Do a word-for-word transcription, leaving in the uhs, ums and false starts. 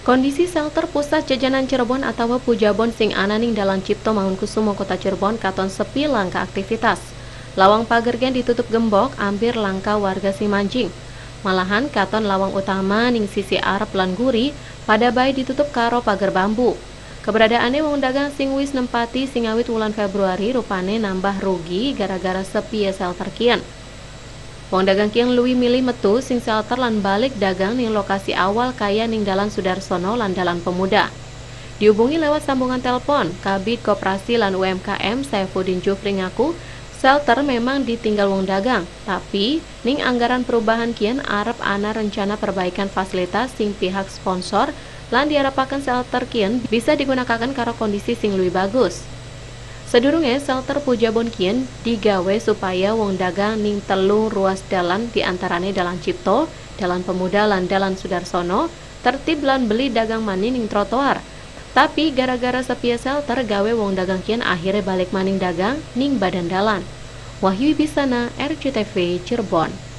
Kondisi shelter pusat jajanan Cirebon atau Pujabon sing ananing dalam Cipto Mangunkusumo Kota Cirebon katon sepi langka aktivitas. Lawang pagar gen ditutup gembok, hampir langka warga sing mancing. Malahan katon lawang utama ning sisi arep lan guri pada bayi ditutup karo pagar bambu. Keberadaannya wong dagang sing wis nempati sing awit wulan Februari rupane nambah rugi gara-gara sepi shelter kian. Wong dagang kiang luwi milih metu sing shelter lan balik dagang ning lokasi awal kaya ning Dalan Sudarsono lan Dalan Pemuda. Dihubungi lewat sambungan telepon, Kabid Koperasi lan U M K M Saifuddin Jufri ngaku shelter memang ditinggal wong dagang, tapi ning anggaran perubahan kian arep ana rencana perbaikan fasilitas sing pihak sponsor lan diharapkan shelter kian bisa digunakan karo kondisi sing luwih bagus. Sedurunge shelter Pujabon kian digawe supaya wong dagang ning telung ruas dalan diantarane Dalan Cipto, Dalan Pemuda lan Dalan Sudarsono tertib lan beli dagang mani ning trotoar. Tapi gara-gara sepi shelter gawe wong dagang kian akhirnya balik maning dagang ning badan dalan. Wahyu Bisana, R C T V Cirebon.